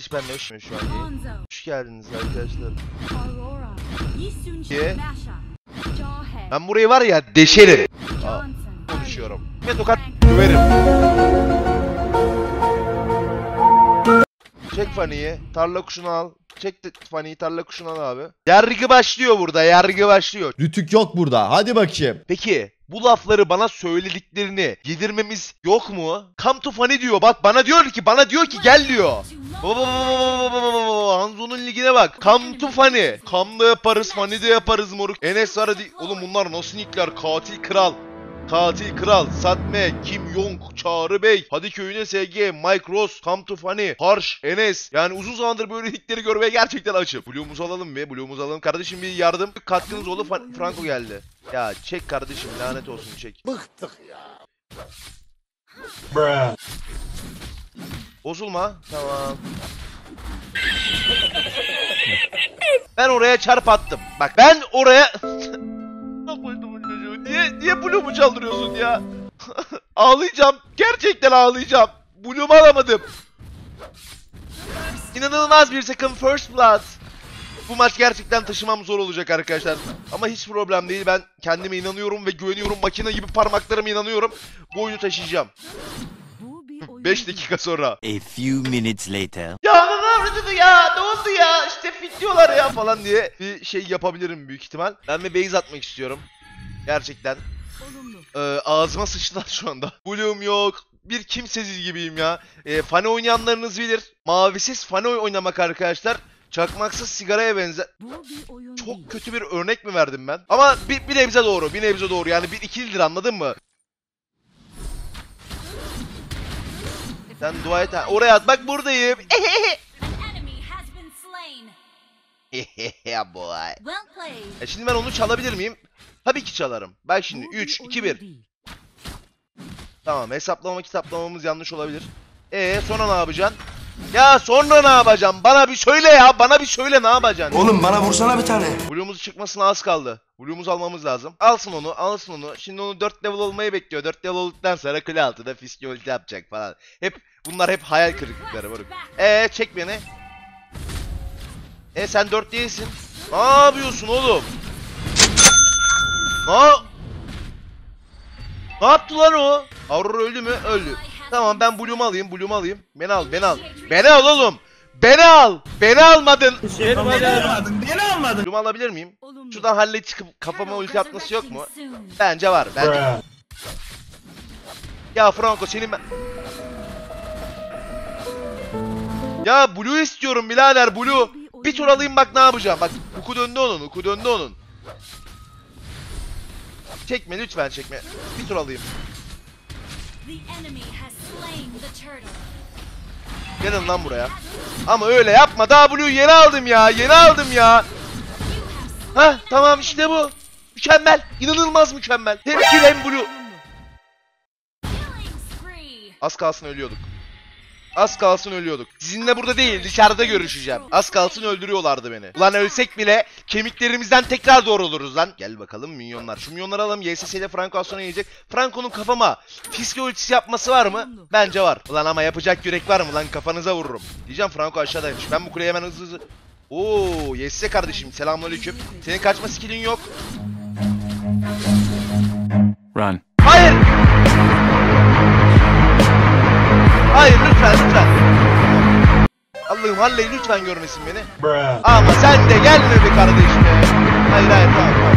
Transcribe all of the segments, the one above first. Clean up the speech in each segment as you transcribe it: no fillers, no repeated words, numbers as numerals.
Kardeş ben de hoşum şu an. Hoş geldiniz arkadaşlar. Ben burayı var ya deşerim. Konuşuyorum. Ve tokat döverim. Çek Fanny'yi. Tarla kuşunu al. Çek Fanny'yi, tarla kuşunu al abi. Yargı başlıyor burada. Yargı başlıyor. Rütük yok burada. Hadi bakayım. Peki bu lafları bana söylediklerini yedirmemiz yok mu? Come to Fanny diyor. Bak bana diyor ki gel diyor. Hanzo'nun ligine bak. Come to Fanny. Come da yaparız, Fanny de yaparız moruk. Enes var hadi. Oğlum bunlar nasıl nickler? Katil kral. Katil kral, Satme, Kim Yong, Çağrı Bey, Hadi köyüne SG, Mike Ross, Come to Fanny, Harsh, Enes. Yani uzun zamandır böyle nickleri görmeye gerçekten açım. Blue'umuzu alalım bir, Blue'umuzu alalım. Kardeşim bir yardım, katkınız oldu. Franco geldi. Ya çek kardeşim, lanet olsun çek. Bıktık ya. Bruh. Bozulma, tamam. Ben oraya çarp attım. Bak ben oraya... Niye Blue'umu çaldırıyorsun ya? Ağlayacağım. Gerçekten ağlayacağım. Blue'umu alamadım. İnanılmaz bir takım First Blood. Bu maç gerçekten taşımam zor olacak arkadaşlar. Ama hiç problem değil. Ben kendime inanıyorum ve güveniyorum. Makine gibi parmaklarıma inanıyorum. Bu oyunu taşıyacağım. 5 dakika sonra. A few minutes later. Ya ne oldu ya? İşte fit diyorlar ya falan diye bir şey yapabilirim büyük ihtimal. Ben bir base atmak istiyorum. Gerçekten. Ağzıma sıçtılar şu anda. Blue'um yok. Bir kimsesiz gibiyim ya. Fanny oynayanlarınız bilir. Mavisiz Fanny oynamak arkadaşlar. Çakmaksız sigaraya benzer. Çok kötü bir örnek mi verdim ben? Ama bir nebze doğru. Bir nebze doğru. Yani bir ikilidir, anladın mı? Sen dua et. Oraya at. Bak buradayım. Yeah boy. Şimdi ben onu çalabilir miyim? Tabii ki çalarım. Bak şimdi 3, 2, 1. Tamam, hesaplama kitaplamamız yanlış olabilir. Sonra ne yapacaksın? Ya sonra ne yapacaksın? Bana bir söyle ya. Bana bir söyle ne yapacaksın? Oğlum bana vursana bir tane. Blue'umuz çıkmasına az kaldı. Blue'umuzu almamız lazım. Alsın onu. Şimdi onu 4 level olmayı bekliyor. 4 level olduktan sonra kule altında fiske ulti yapacak falan. Bunlar hep hayal kırıklıkları moruk. Çek beni. Sen 4 değilsin. Ne yapıyorsun oğlum? Ne yaptı lan o? Aurora öldü mü? Öldü. Tamam ben Blue'umu alayım. Beni al. Beni al oğlum. Beni almadın. Beni almadın. Blue'umu alabilir miyim? Şuradan hallet çıkıp kafama ulti atması yok mu? Bence var. Bruh. Ya Franco senin ben... Ya Blue istiyorum birader, Blue. Bir tur alayım bak ne yapacağım. Bak Uku döndü onun. Çekme lütfen çekme. Bir tur alayım. Gelin lan buraya. Ama öyle yapma. Daha Blue'yu yeni aldım ya. Hah tamam işte bu. Mükemmel. İnanılmaz mükemmel. Hem kill hem Blue. Az kalsın ölüyorduk. Sizinle burada değil, dışarıda görüşeceğim. Az kalsın öldürüyorlardı beni. Ulan ölsek bile kemiklerimizden tekrar doğruluruz lan. Gel bakalım minyonlar. Şu minyonları alalım. YSS ile Franco az sonra yiyecek. Franco'nun kafama fiske ultisi yapması var mı? Bence var. Ulan ama yapacak yürek var mı lan? Kafanıza vururum. Diyeceğim Franco aşağıdaymış. Ben bu kuleye hemen hızlı. Oo, YSS kardeşim. Selamünaleyküm. Senin kaçma skillin yok. Run. Hayır lütfen. Allah'ım Halley lütfen görmesin beni. Bruh. Ama sen de gelme be kardeşim. Hayır tamam.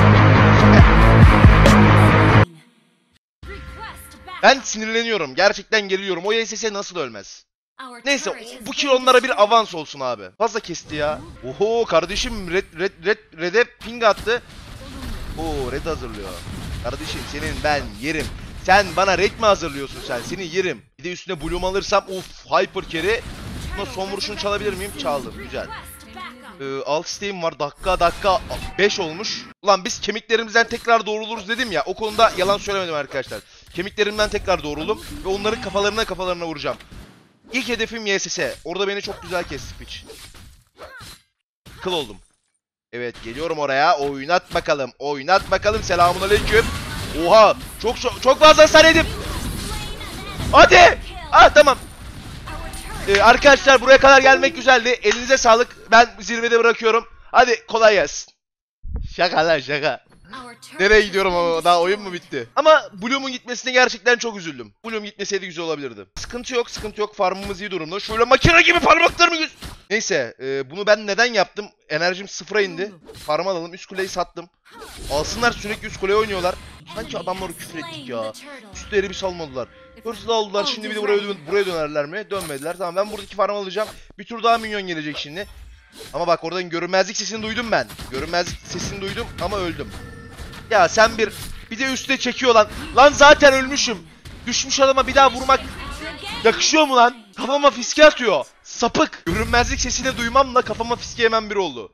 Ben sinirleniyorum. Gerçekten geriliyorum. O YSS nasıl ölmez? Neyse bu kill onlara bir avans olsun abi. Fazla kesti ya. Oho kardeşim red'e ping attı. Oo red hazırlıyor. Kardeşim senin ben yerim. Sen bana red mi hazırlıyorsun sen? Seni yerim. Bir de üstüne Blue'um alırsam hyper carry. Buna son vuruşunu çalabilir miyim? Çaldım. Güzel. Alt isteğim var. Dakika 5 olmuş. Ulan biz kemiklerimizden tekrar doğruluruz dedim ya. O konuda yalan söylemedim arkadaşlar. Kemiklerimden tekrar doğruldum. Ve onların kafalarına vuracağım. İlk hedefim YSS. Orada beni çok güzel kesti piç. Kıl oldum. Evet geliyorum oraya. Oynat bakalım. Selamünaleyküm. Oha! Çok fazla hasar yedim. Hadi! Tamam. Arkadaşlar buraya kadar gelmek güzeldi. Elinize sağlık. Ben zirvede bırakıyorum. Hadi kolay gelsin. Şaka lan şaka. Nereye gidiyorum ama daha oyun mu bitti? Ama Bloom'un gitmesine gerçekten çok üzüldüm. Bloom gitmeseydi güzel olabilirdi. Sıkıntı yok, sıkıntı yok. Farmımız iyi durumda. Şöyle makine gibi parmaklarımı Neyse, bunu ben neden yaptım? Enerjim sıfıra indi. Farm alalım, üst kuleyi sattım. Alsınlar, sürekli üst kuleye oynuyorlar. Sanki adamları küfür ettik ya. Üstleri bir salmadılar. Hırsız aldılar, şimdi bir de buraya dönerler mi? Dönmediler. Tamam, ben buradaki farm alacağım. Bir tur daha minyon gelecek şimdi. Ama bak oradan görünmezlik sesini duydum ben. Görünmezlik sesini duydum ama öldüm. Ya sen bir de üstüne çekiyor lan. Lan zaten ölmüşüm. Düşmüş adama bir daha vurmak yakışıyor mu lan? Kafama fiske atıyor. Sapık. Görünmezlik sesini duymamla kafama fiske yemem bir oldu.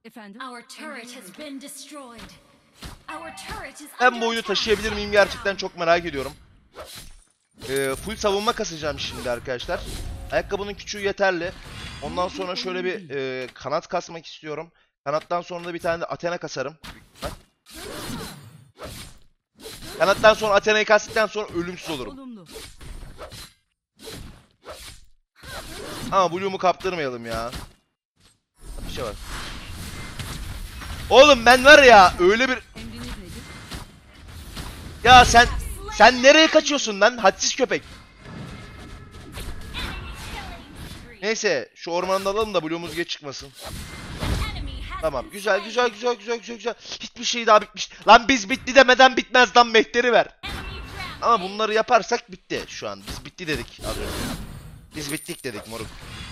Ben bu oyunu taşıyabilir miyim gerçekten çok merak ediyorum. Full savunma kasacağım şimdi arkadaşlar. Ayakkabının küçüğü yeterli. Ondan sonra şöyle bir kanat kasmak istiyorum. Kanattan sonra da bir tane de Athena kasarım. Kanattan sonra Athena'yı kastıktan sonra ölümsüz olurum. Ama Bloom'u kaptırmayalım ya. Bir şey var. Oğlum ben var ya öyle bir... Ya sen nereye kaçıyorsun lan hadsiz köpek? Neyse şu ormanı alalım da Bloom'umuz geç çıkmasın. Tamam güzel. Hiçbir şey daha bitmiş. Lan biz bitti demeden bitmez lan mehteri ver. Ama bunları yaparsak bitti şu an. Biz bitti dedik az önce. Biz bittik dedik moruk.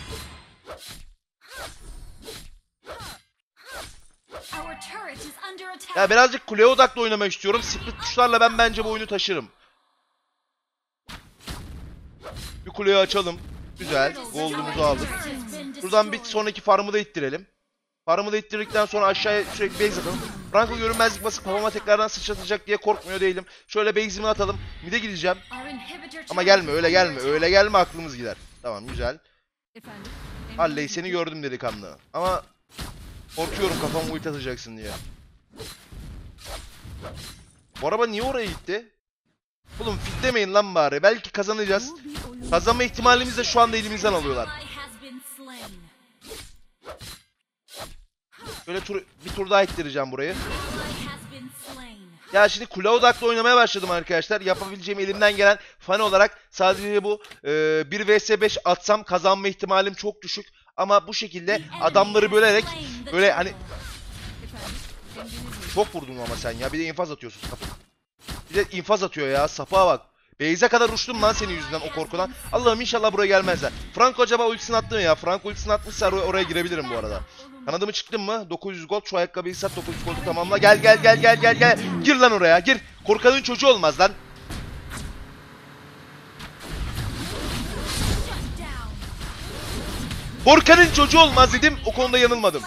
Ya birazcık kuleye odaklı oynamak istiyorum. Split tuşlarla ben bence bu oyunu taşırım. Bir kuleyi açalım. Güzel. Gold'umuzu aldık. Buradan bir sonraki farmı da ittirelim. Farmı da ittirdikten sonra aşağıya sürekli base atalım. Franco görünmezlik basıp kafama tekrardan sıçratacak diye korkmuyor değilim. Şöyle base'imi atalım. Mid'e gideceğim. Ama gelme öyle gelme. Öyle gelme aklımız gider. Tamam güzel. Halley seni gördüm delikanlı. Ama korkuyorum kafama ult atacaksın diye. Bu araba niye oraya gitti? Oğlum fitlemeyin lan bari. Belki kazanacağız. Kazanma ihtimalimizi de şu anda elimizden alıyorlar. Böyle bir tur daha ittireceğim burayı. Ya şimdi kule odaklı oynamaya başladım arkadaşlar. Yapabileceğim elimden gelen fan olarak sadece bu 1 vs 5 atsam kazanma ihtimalim çok düşük. Ama bu şekilde adamları bölerek böyle hani... Çok vurdun ama sen ya. Bir de infaz atıyorsun sapık. Bir de infaz atıyor ya. Sapığa bak. Beyze kadar uçtum lan senin yüzünden o korkudan. Allah'ım inşallah buraya gelmezler. Franco acaba ultisini attı mı ya? Franco ultisini atmışsa oraya girebilirim bu arada. Kanadımı çıktım mı? 900 gold. Şu ayakkabıyı sat. 900 goldu tamamla. Gel. Gir lan oraya. Gir. Korkanın çocuğu olmaz lan. Korkanın çocuğu olmaz dedim. O konuda yanılmadım.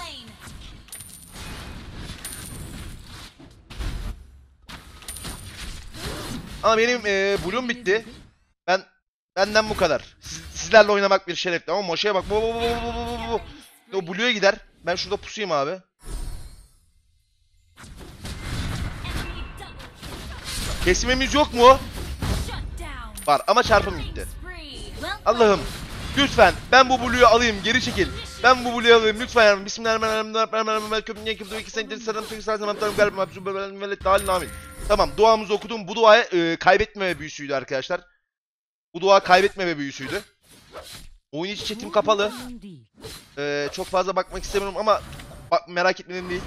Ama benim Bloom bitti. Benden bu kadar. Sizlerle oynamak bir şerefti ama Moşe'ye bak. O Blue'ya gider. Ben şurada pusayım abi. Kesmemiz yok mu? Var ama çarpım gitti. Allah'ım lütfen ben bu Blue'yu alayım, geri çekil. Ben bu Blue'yu alayım lütfen. Bismillahirrahmanirrahim. Tamam duamızı okudum. Bu dua kaybetmeme büyüsüydü arkadaşlar. Bu dua kaybetmeme büyüsüydü. Oyun içi chatim kapalı. Çok fazla bakmak istemiyorum ama merak etmedim değil.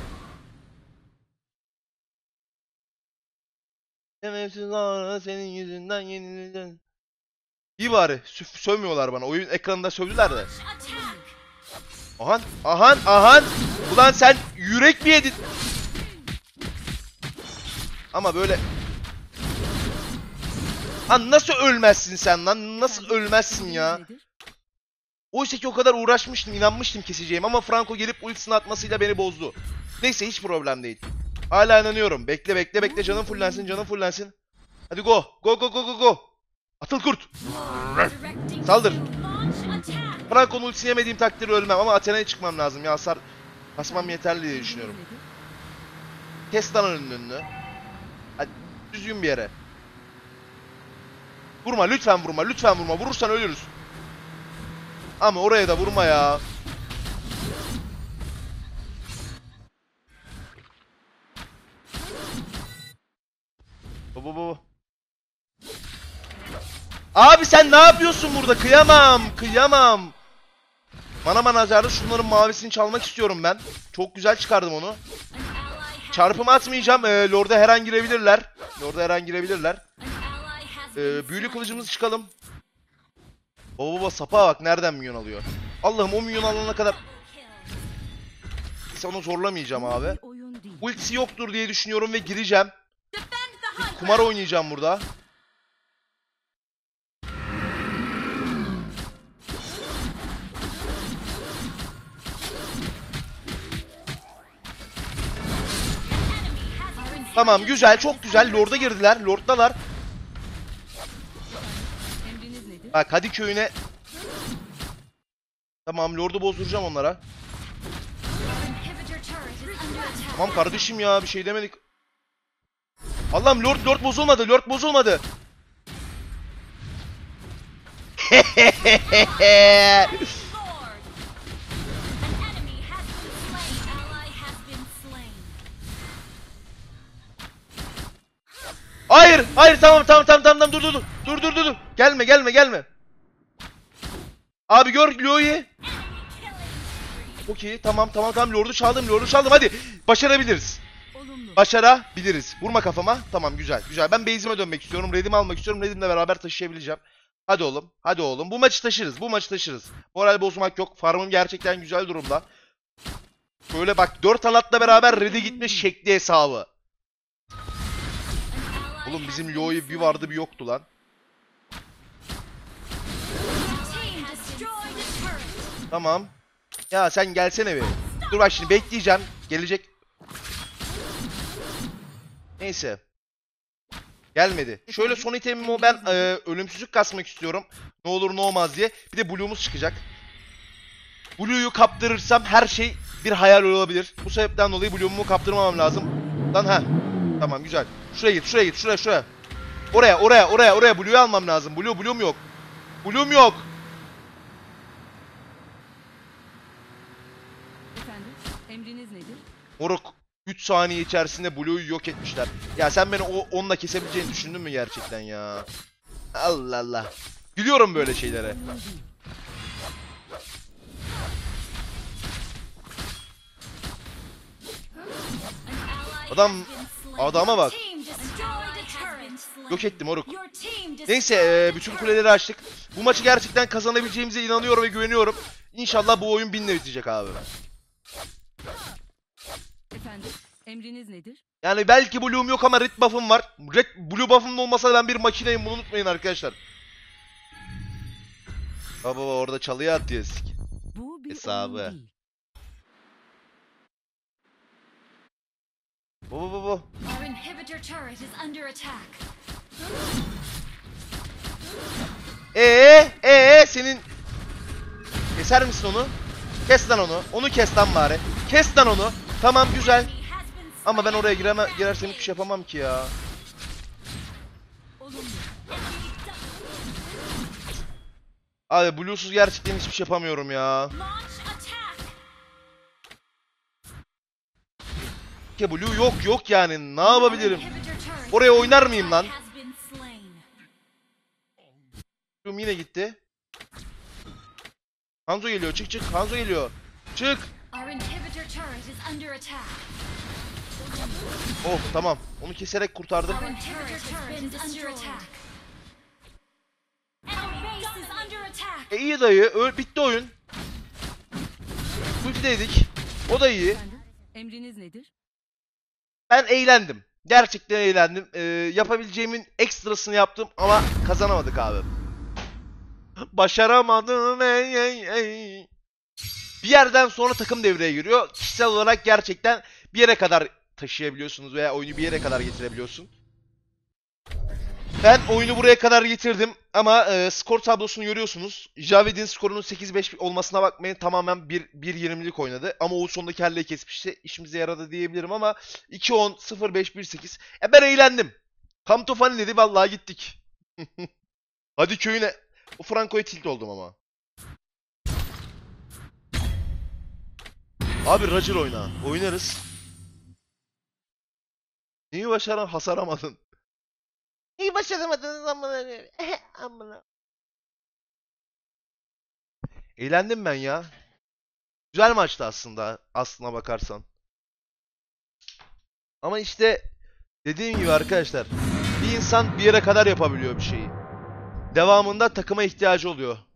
Senin yüzünden yenileceğim. İyi bari. Sövmüyorlar bana. Oyun ekranında sövdüler de. Ahan. Ulan sen yürek mi yedin? Ama böyle... Lan nasıl ölmezsin sen lan? Nasıl ölmezsin ya? Oysa ki o kadar uğraşmıştım, inanmıştım keseceğim ama Franco gelip ultisini atmasıyla beni bozdu. Neyse hiç problem değil. Hala inanıyorum. Bekle canım fullensin. Hadi go. Atıl kurt. Saldır. Franco'nun ultisini yemediğim takdirde ölmem ama Athena'ya çıkmam lazım ya, hasar basmam yeterli diye düşünüyorum. Kes lan önünü. Hadi düzgün bir yere. Vurma lütfen vurma. Vurursan ölürüz. Ama oraya da vurma ya. Bu. Abi sen ne yapıyorsun burada? Kıyamam. Mana manajarı şunların mavisini çalmak istiyorum ben. Çok güzel çıkardım onu. Çarpım atmayacağım. Lord'a her an girebilirler. Büyülü kılıcımızı çıkalım. Baba sapa bak nereden minyon alıyor. Allah'ım o minyon alana kadar. Neyse onu zorlamayacağım abi. Ultisi yoktur diye düşünüyorum ve gireceğim. Bir kumar oynayacağım burada. Tamam güzel, çok güzel. Lord'a girdiler. Lord'dalar. Bak hadi köyüne. Tamam Lord'u bozduracağım onlara. Tamam kardeşim ya bir şey demedik. Allah'ım Lord bozulmadı. Lord bozulmadı. Hayır tamam dur. Gelme. Abi gör Leo'yu. Okey tamam Lord'u çaldım hadi. Başarabiliriz. Vurma kafama. Tamam güzel. Ben base'ime dönmek istiyorum. Red'imi almak istiyorum. Red'imle beraber taşıyabileceğim. Hadi oğlum. Bu maçı taşırız. Moral bozmak yok. Farmım gerçekten güzel durumda. Böyle bak 4 halatla beraber Red'e gitmiş şekli hesabı. Oğlum bizim Leo'yu bir vardı bir yoktu lan. Tamam. Ya sen gelsene bir. Dur bak şimdi bekleyeceğim. Gelecek. Neyse. Gelmedi. Şöyle son itemimi ben ölümsüzlük kasmak istiyorum. Ne olur ne olmaz diye. Bir de Blue'umuz çıkacak. Blue'yu kaptırırsam her şey bir hayal olabilir. Bu sebepten dolayı Blue'umu kaptırmamam lazım. Lan ha. Tamam güzel. Şuraya git. Şuraya. Oraya. Blue'yu almam lazım. Blue'um yok. Efendim, emriniz nedir? Moruk 3 saniye içerisinde Blue'yu yok etmişler. Ya sen beni onunla kesebileceğini düşündün mü gerçekten ya? Allah. Gülüyorum böyle şeylere. Adama bak. Yok ettim moruk. Neyse bütün kuleleri açtık. Bu maçı gerçekten kazanabileceğimize inanıyorum ve güveniyorum. İnşallah bu oyun 1000'le bitecek abi. Efendim, emriniz nedir? Yani belki Blue'um yok ama Red buff'ım var. Blue buff'ım da olmasa ben bir makineyim, bunu unutmayın arkadaşlar. Baba orada çalıya atıyoruz. Bu bir Hesabı. oyun değil. Bu. Our inhibitor turret is under attack. Senin keser misin onu? Kes lan onu. Onu kes lan bari. Kes lan onu. Tamam güzel. Ama ben oraya girersem hiçbir şey yapamam ki ya. Abi Blue'suz gerçekten hiçbir şey yapamıyorum ya. Ki Blue yok yani. Ne yapabilirim? Oraya oynar mıyım lan? Blue yine gitti. Hanzo geliyor. Çık. Hanzo geliyor. Çık. Oh tamam. Onu keserek kurtardım. İyi dayı. Bitti oyun. Ultideydik. O da iyi. Efendim, emriniz nedir? Ben eğlendim. Gerçekten eğlendim. Yapabileceğimin ekstrasını yaptım ama kazanamadık abi. Başaramadım ey. Bir yerden sonra takım devreye giriyor. Kişisel olarak gerçekten bir yere kadar taşıyabiliyorsunuz veya oyunu bir yere kadar getirebiliyorsun. Ben oyunu buraya kadar getirdim ama skor tablosunu görüyorsunuz. Javed'in skorunun 8-5 olmasına bakmayın, tamamen 1.20'lik oynadı. Ama o sondaki halleyi kesmişti. İşimize yaradı diyebilirim ama 2-10, 0-5, 1-8. Ben eğlendim. Come to fun dedi, vallahi gittik. Hadi köyüne. O Franco'ya tilt oldum ama. Abi Roger oyna. Oynarız. Neyi başaran hasaramadın? Neyi başaramadınız amına? Eğlendim ben ya. Güzel maçtı aslında. Aslına bakarsan. Ama işte dediğim gibi arkadaşlar. Bir insan bir yere kadar yapabiliyor bir şeyi. Devamında takıma ihtiyacı oluyor.